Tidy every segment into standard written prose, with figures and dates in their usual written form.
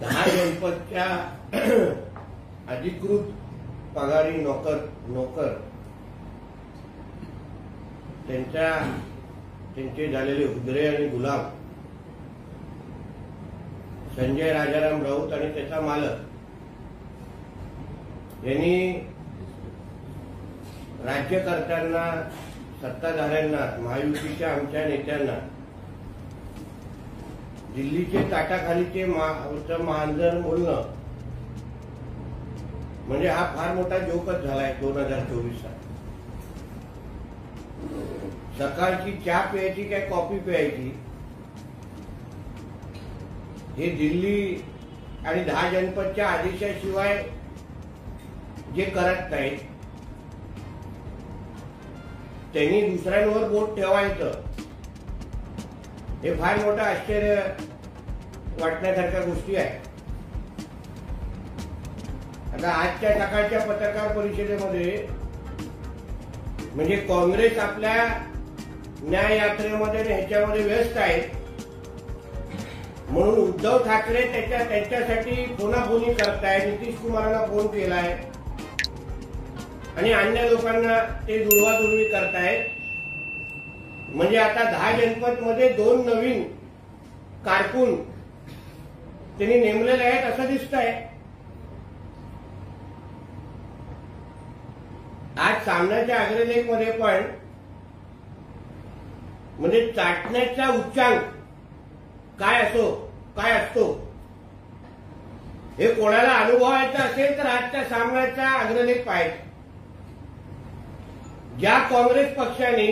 10 जनपदच्या अधिकृत पगारी नोकर त्यांचे झालेले हुजरे आणि गुलाम संजय राजाराम राऊत आणि त्याचा मालक यांनी राज्यकर्त्यांना, सत्ताधाऱ्यांना, महायुतीच्या आमच्या नेत्यांना दिल्लीचे ताटाखालीचे मांजर बोलणं म्हणजे हा फार मोठा जोकच झालाय 2024 साली. सकाळची चहा प्यायची काय कॉफी प्यायची हे दिल्ली आणि 10 जनपदच्या आदेशाशिवाय जे करत नाहीत त्यांनी दुसऱ्यांवर बोट ठेवायचं हे फार मोठं आश्चर्य वाटण्यासारख्या गोष्टी आहेत. आता आजच्या सकाळच्या पत्रकार परिषदेमध्ये म्हणजे काँग्रेस आपल्या न्याय यात्रेमध्ये ह्याच्यामध्ये व्यस्त आहे म्हणून उद्धव ठाकरे त्यांच्यासाठी फोनाफोनी करतायत. नितीश कुमारांना फोन केलाय आणि अन्य लोकांना ते जुळवाजुळवी करतायत. म्हणजे आता 10 जनपद मध्ये 2 नवीन कारकून त्यांनी नेमलेले आहेत असं दिसतंय. आज सामन्याच्या अग्रलेख मध्ये पण म्हणजे चाटण्याचा उच्चांक काय असतो हे कोणाला अनुभवायचं असेल तर आजच्या सामन्याचा अग्रलेख पाहिजे. ज्या काँग्रेस पक्षाने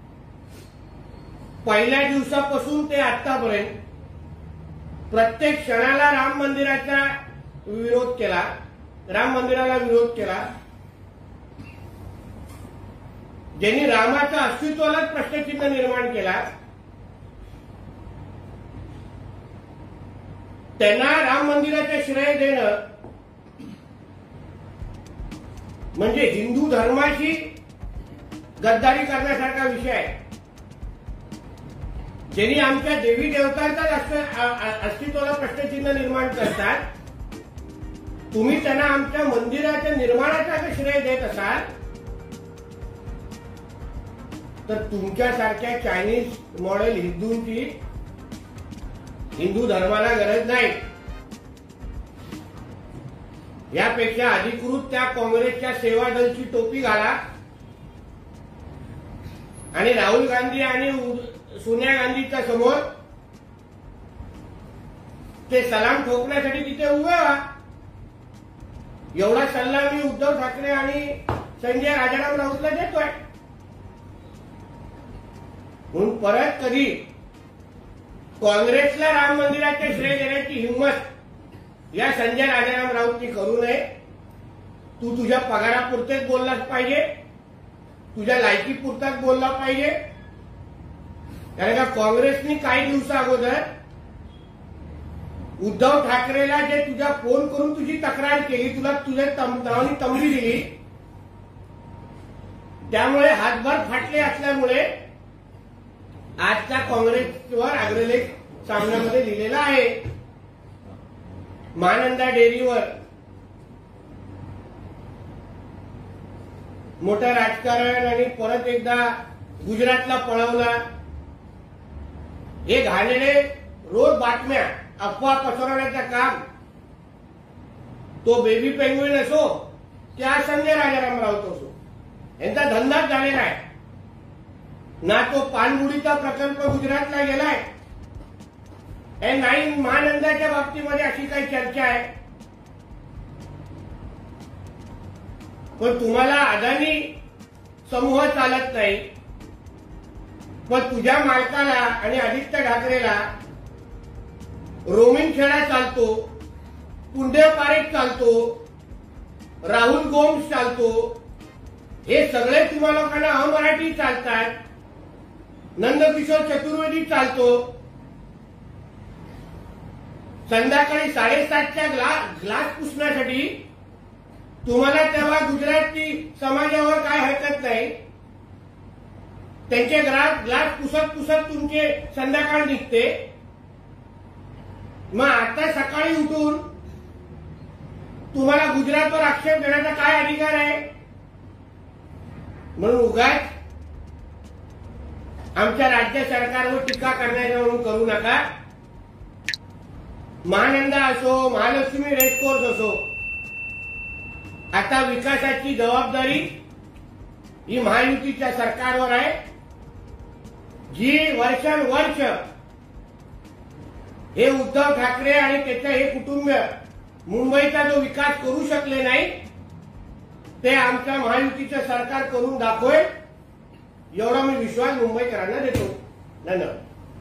पहिल्या दिवसापासून ते आतापर्यंत प्रत्येक क्षणाला राम मंदिराला विरोध केला, ज्यांनी रामाच्या अस्तित्वालाच प्रश्नचिन्ह निर्माण केला, त्यांना राम मंदिराचे श्रेय देणं म्हणजे हिंदू धर्माशी गद्दारी करण्यासारखा विषय आहे. ज्यांनी आमच्या देवी देवतांच्या अस्तित्वाला प्रश्नचिन्ह निर्माण करतात, तुम्ही त्यांना आमच्या मंदिराच्या निर्माणाचा श्रेय देत असाल तर तुमच्यासारख्या चायनीज मॉडेल हिंदूंची हिंदू धर्माला गरज नाही. यापेक्षा अधिकृत त्या काँग्रेसच्या सेवा दलची टोपी घाला आणि राहुल गांधी आणि सोनिया गांधीच्या समोर ते सलाम ठोकण्यासाठी तिथे उभे व्हा. एवढा सल्ला मी उद्धव ठाकरे आणि संजय राजाराम राऊतला देतोय. म्हणून परत कधी काँग्रेसला राम मंदिराचे श्रेय देण्याची हिंमत या संजय राजाराम राऊतनी करू नये. तू तुझ्या पगारापुरतेच बोललाच पाहिजे, तुझ्या लायकीपुरताच बोलला पाहिजे. कारण का काँग्रेसनी काही दिवसा अगोदर उद्धव ठाकरेला जे तुझ्या फोन करून तुझी तक्रार केली, तुला तुझ्या नावाने तंबी दिली, त्यामुळे हातभार फाटले असल्यामुळे आजच्या काँग्रेसवर अग्रलेख सामन्यामध्ये लिहिलेला आहे. महानंदा डेअरीवर मोठं राजकारण आणि परत एकदा गुजरातला पळवला, हे घाणेरडे रोज बातम्या अफवा पसरवण्याचं काम तो बेबी पेंग्विन असो त्या संजय राजाराम राऊत असो यांचा धंदाच झालेला आहे. ना तो पाणबुडीचा प्रकल्प गुजरातला गेलाय, नाही महानंदाच्या बाबतीमध्ये अशी काही चर्चा आहे. पण तुम्हाला अदानी समूह चालत नाही, पण तुझ्या मालकाला आणि आदित्य ठाकरेला रोमिन खेळा चालतो, पुंडे पारेख चालतो, राहुल गोम्स चालतो, हे सगळे तुम्हा लोकांना अमराठी चालतात. नंदकिशोर चतुर्वेदी चालतो. संध्याकाळी 7:30च्या ग्लास पुसण्यासाठी तुम्हाला तेव्हा गुजराती समाजावर काय हरकत नाही. त्यांचे ग्लास पुसत तुमचे संध्याकाळ निघते. मग आता सकाळी उठून तुम्हाला गुजरातवर आक्षेप घेण्याचा काय अधिकार आहे? म्हणून उगाच आमच्या राज्य सरकारवर टीका करण्याचा म्हणून करू नका. महानंदा असो, महालक्ष्मी रेसकोर्स असो, आता विकासाची जबाबदारी ही महायुतीच्या सरकारवर आहे, जी वर्षानुवर्ष हे उद्धव ठाकरे आणि त्याचं हे कुटुंब मुंबईचा जो विकास करू शकले नाही ते आमच्या महायुतीचं सरकार करून दाखवेल, एवढा मी विश्वास मुंबईकरांना देतो. धन्यवाद.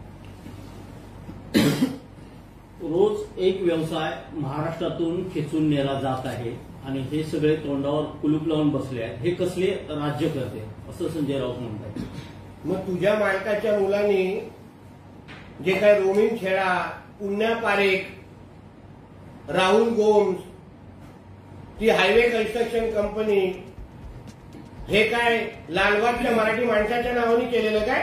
रोज एक व्यवसाय महाराष्ट्रातून खेचून नेला जात आहे आणि हे सगळे तोंडावर कुलूप लावून बसले आहेत. हे कसले राज्य करते असं संजय राऊत म्हणतात. मग तुझ्या मालकाच्या मुलांनी जे काय रोमिन खेळा, पुण्या पारेख, राहुल गोम्स, ती हायवे कन्स्ट्रक्शन कंपनी, हे काय लालबागच्या मराठी माणसाच्या नावाने केलेलं काय?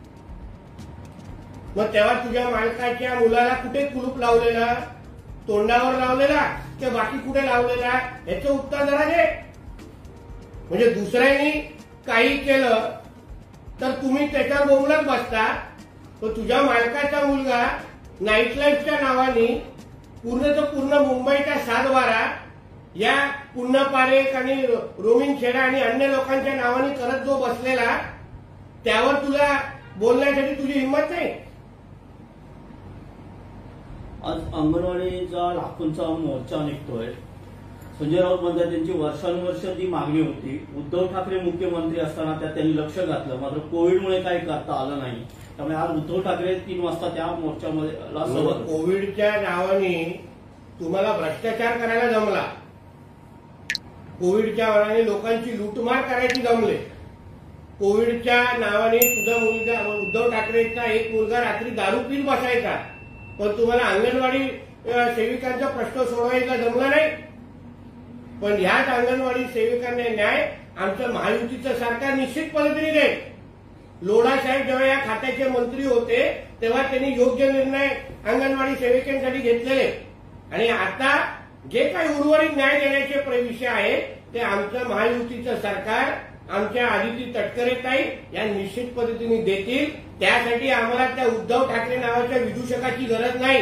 मग तेव्हा तुझ्या मालकाच्या मुलाला कुठे कुलूप लावलेला? तोंडावर लावलेला की बाकी कुठे लावलेला? याचं उत्तर जरा दे. म्हणजे दुसऱ्यांनी काही केलं तर तुम्ही त्याच्यावर बोंबलत बसता. तर तुझ्या मालकाचा मुलगा नाईट लाईफच्या नावाने पूर्णचं पूर्ण मुंबईच्या सातबारा या पुन्हा पारेख आणि रोमिन खेडा आणि अन्य लोकांच्या नावाने करत जो बसलेला, त्यावर तुला बोलण्यासाठी तुझी हिंमत नाही. आज अंगणवाडीचा लाखोंचा मोर्चा निघतोय. संजय राऊत म्हणतात त्यांची वर्षानुवर्ष जी मागणी होती, उद्धव ठाकरे मुख्यमंत्री असताना त्यात त्यांनी लक्ष घातलं, मात्र कोविडमुळे काही करता आलं नाही. त्यामुळे आज उद्धव ठाकरे 3 वाजता त्या मोर्चामध्ये कोविडच्या नावाने तुम्हाला भ्रष्टाचार करायला जमला, कोविडच्या नावाने लोकांची लूटमार करायची जमले, कोविडच्या नावाने तुझा मुलगा उद्धव ठाकरेचा एक मुलगा रात्री दारू पीत बसायचा, पण तुम्हाला अंगणवाडी सेविकांचा प्रश्न सोडवायचा जमला नाही. पण ह्याच अंगणवाडी सेविकांना न्याय आमचं महायुतीचं सरकार निश्चित पद्धतीने देईल. लोढा साहेब जेव्हा या खात्याचे मंत्री होते तेव्हा त्यांनी योग्य निर्णय अंगणवाडी सेविकांसाठी घेतलेले, आणि आता जे काही उर्वरित न्याय देण्याचे विषय आहे ते आमचं महायुतीचं सरकार, आमच्या आदिती तटकरेताई या निश्चित पद्धतीने देतील. त्यासाठी आम्हाला त्या उद्धव ठाकरे नावाच्या विदूषकाची गरज नाही.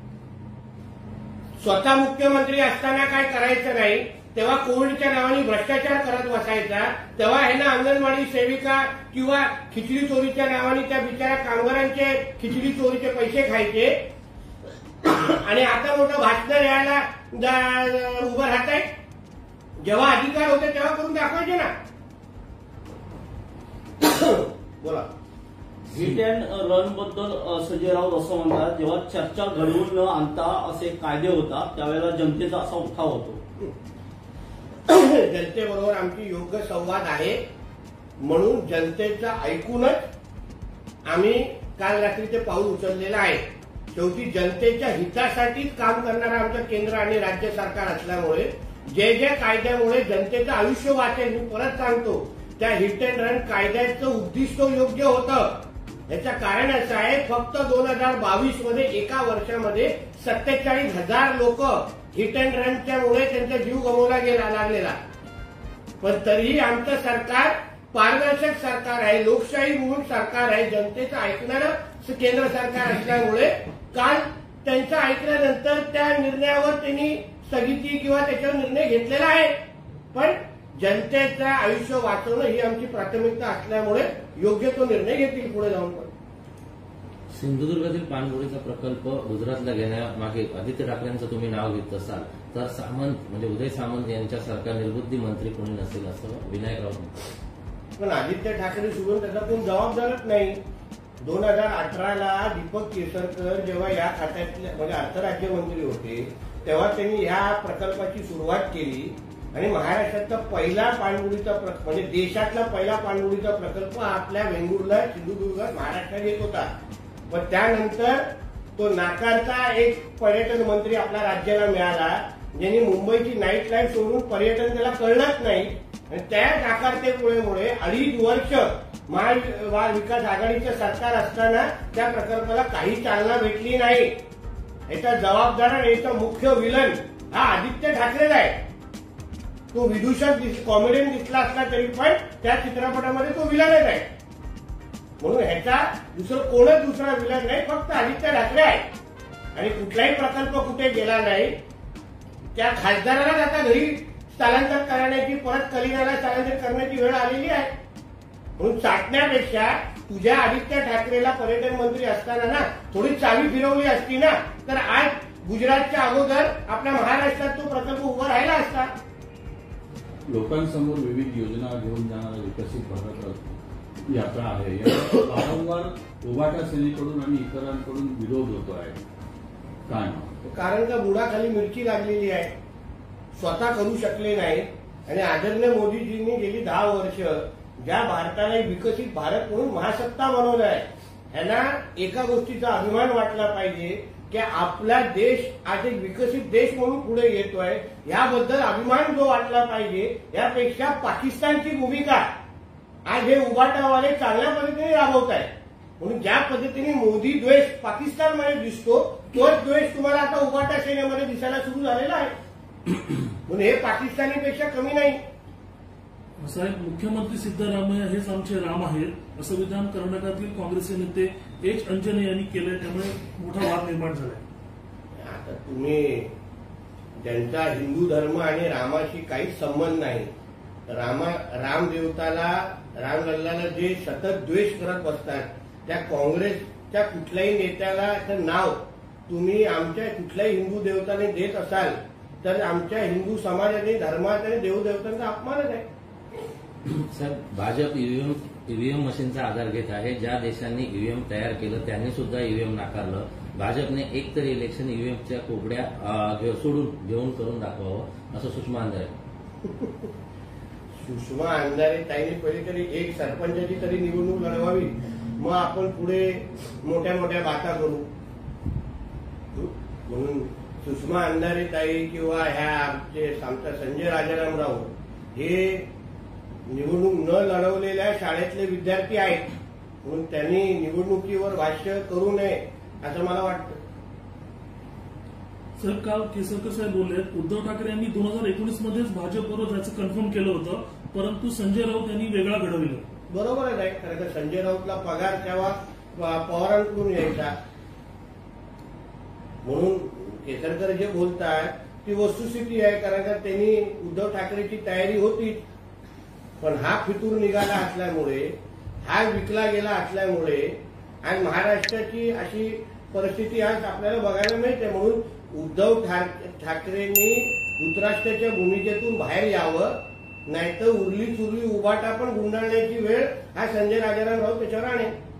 स्वतः मुख्यमंत्री असताना काय करायचं नाही, तेव्हा कोविडच्या नावाने भ्रष्टाचार करत बसायचा, तेव्हा ह्यांना अंगणवाडी सेविका किंवा खिचडी चोरीच्या नावाने त्या बिचाऱ्या कामगारांचे खिचडी चोरीचे पैसे खायचे, आणि आता मोठं भाषण द्यायला उभं राहत आहे. जेव्हा अधिकार होते तेव्हा करून दाखवायचे ना. बोला. हिट अँड रन बद्दल संजय राऊत असं म्हणतात, जेव्हा चर्चा घडवून न आणता असे कायदे होतात त्यावेळेला जनतेचा असा उठाव होतो. जनतेबरोबर आमची योग्य संवाद आहे, म्हणून जनतेचं ऐकूनच आम्ही काल रात्री ते पाऊल उचललेलं आहे. शेवटी जनतेच्या हितासाठीच काम करणारं आमचं केंद्र आणि राज्य सरकार असल्यामुळे जे जे कायद्यामुळे जनतेचं आयुष्य वाचेल, मी परत सांगतो, त्या हिट अँड रन कायद्याचं उद्दिष्ट योग्य होतं. याचं कारण असं आहे, फक्त 2022 मध्ये एका वर्षामध्ये 47,000 लोक हिट अँड रनच्यामुळे त्यांचा जीव गमवला लागलेला. पण तरीही आमचं सरकार पारदर्शक सरकार आहे, लोकशाही म्हणून सरकार आहे, जनतेचं ऐकणारं केंद्र सरकार असल्यामुळे काल त्यांचं ऐकल्यानंतर त्या निर्णयावर त्यांनी स्थगिती किंवा त्याच्यावर निर्णय घेतलेला आहे. पण जनतेचं आयुष्य वाचवणं ही आमची प्राथमिकता असल्यामुळे योग्य तो निर्णय घेतील पुढे जाऊन. सिंधुदुर्गातील पाणबुडीचा प्रकल्प गुजरातला घेण्यामागे आदित्य ठाकरेंचं तुम्ही नाव घेत असाल तर सामंत म्हणजे उदय सामंत यांच्यासारखा निर्बुद्धी मंत्री कोणी नसेल असं विनायक राऊत म्हणतात. पण आदित्य ठाकरे सोडून त्याचा कोण जबाबदारच नाही. 2018ला दीपक केसरकर जेव्हा या खात्यातले म्हणजे अर्थ राज्यमंत्री होते तेव्हा त्यांनी ह्या प्रकल्पाची सुरुवात केली, आणि महाराष्ट्रातला पहिला पाणबुडीचा म्हणजे देशातला पहिला पाणबुडीचा प्रकल्प आपल्या वेंगुर्ला सिंधुदुर्गात महाराष्ट्रात येत होता. पण त्यानंतर तो नाकारता एक पर्यटन मंत्री आपल्या राज्याला मिळाला, ज्यांनी मुंबईची नाईट लाईफ सोडून पर्यटन त्याला कळलंच नाही, आणि त्या नाकारतेमुळे 2.5 वर्ष महाविकास आघाडीचं सरकार असताना त्या प्रकल्पाला काही चालना भेटली नाही. याचा जबाबदार आणि याचा मुख्य विलन हा आदित्य ठाकरेच आहे. तो विदूषक कॉमेडियन दिसला असला तरी पण त्या चित्रपटामध्ये तो विलनच आहे. म्हणून ह्याचा कोणच दुसरा विलन नाही, फक्त आदित्य ठाकरे आहे. आणि कुठलाही प्रकल्प कुठे गेला नाही. त्या खासदारालाच आता घरी स्थलांतर करण्याची, परत कलिंगाला स्थलांतर करण्याची वेळ आलेली आहे. म्हणून चाटण्यापेक्षा तुझ्या आदित्य ठाकरेला पर्यटन मंत्री असताना ना थोडी चावी फिरवली असती ना, तर आज गुजरातच्या अगोदर आपल्या महाराष्ट्रात तो प्रकल्प उभा राहिला असता. लोकांसमोर विविध योजना घेऊन जाणारा विकसित भारत यात्रा आहे. याला वारंवार उभाटा सेनेकडून आणि इतरांकडून विरोध होतो आहे. काय कारण का बुडाखाली मिरची लागलेली आहे, स्वतः करू शकले नाही. आणि आदरणीय मोदीजींनी गेली 10 वर्ष ज्या भारताला एक विकसित भारत म्हणून महासत्ता बनवलं आहे, ह्यांना एका गोष्टीचा अभिमान वाटला पाहिजे की आपला देश आज एक विकसित देश म्हणून पुढे येतोय. याबद्दल अभिमान जो वाटला पाहिजे. यापेक्षा पाकिस्तानची भूमिका आज हे उभाटावाले चांगल्या पद्धतीने राबवत आहे. म्हणून ज्या पद्धतीने मोदी द्वेष पाकिस्तानमध्ये दिसतो, तोच द्वेष तुम्हाला आता उभाटा सेनेमध्ये दिसायला सुरू झालेला आहे. म्हणून हे पाकिस्तानीपेक्षा कमी नाही. साहेब, मुख्यमंत्री सिद्धरामय्या हेच आमचे राम आहेत असं विधान कर्नाटकातील काँग्रेसचे नेते एच अंजने यांनी केलंय. त्यामुळे मोठा वाद निर्माण झालाय. आता तुम्ही ज्यांचा हिंदू धर्म आणि रामाशी काहीच संबंध नाही, रामदेवताला, रामलल्लाला जे सतत द्वेष करत बसतात, त्या काँग्रेसच्या कुठल्याही नेत्याला नाव तुम्ही आमच्या कुठल्याही हिंदू देवताने देत असाल तर आमच्या हिंदू समाजाने, धर्मात आणि देवदेवतांचा अपमानच आहे. सर, भाजप ईव्हीएम मशीनचा आधार घेत आहे. ज्या देशांनी ईव्हीएम तयार केलं त्यांनी सुद्धा ईव्हीएम नाकारलं. भाजपने एकतरी इलेक्शन ईव्हीएमच्या कोबड्या सोडून घेऊन करून दाखवावं असं सुषमा अंधारे. सुषमा अंधारे ताईने पहिले तरी एक सरपंचाची तरी निवडणूक लढवावी, मग आपण पुढे मोठ्या मोठ्या बाता करू. म्हणून सुषमा अंधारे ताई किंवा आमचा संजय राजारामराव हे निवडणूक न लढवलेल्या शाळेतले विद्यार्थी आहेत. म्हणून त्यांनी निवडणुकीवर भाष्य करू नये असं मला वाटतं. सर, काल केसरकर साहेब बोलले, उद्धव ठाकरे यांनी 2019 मध्येच भाजपबरोबर जायचं कन्फर्म केलं होतं, परंतु संजय राऊत यांनी वेगळा घडविलं. बरोबरच आहे. कारण का संजय राऊतला पगार तेव्हा पवारांकडून यायचा. म्हणून केसरकर जे बोलतात ती वस्तुस्थिती आहे. कारण का त्यांनी उद्धव ठाकरेची तयारी होतीच, पण हा फितूर निघाला असल्यामुळे, हा विकला गेला असल्यामुळे आज महाराष्ट्राची अशी परिस्थिती आज आपल्याला बघायला मिळते. म्हणून उद्धव ठाकरेंनी धृतराष्ट्राच्या भूमिकेतून बाहेर यावं, नाहीतर उरली चुरली उभाटा पण गुंडाळण्याची वेळ हा संजय राजाराम राऊत त्याच्यावर आणेल.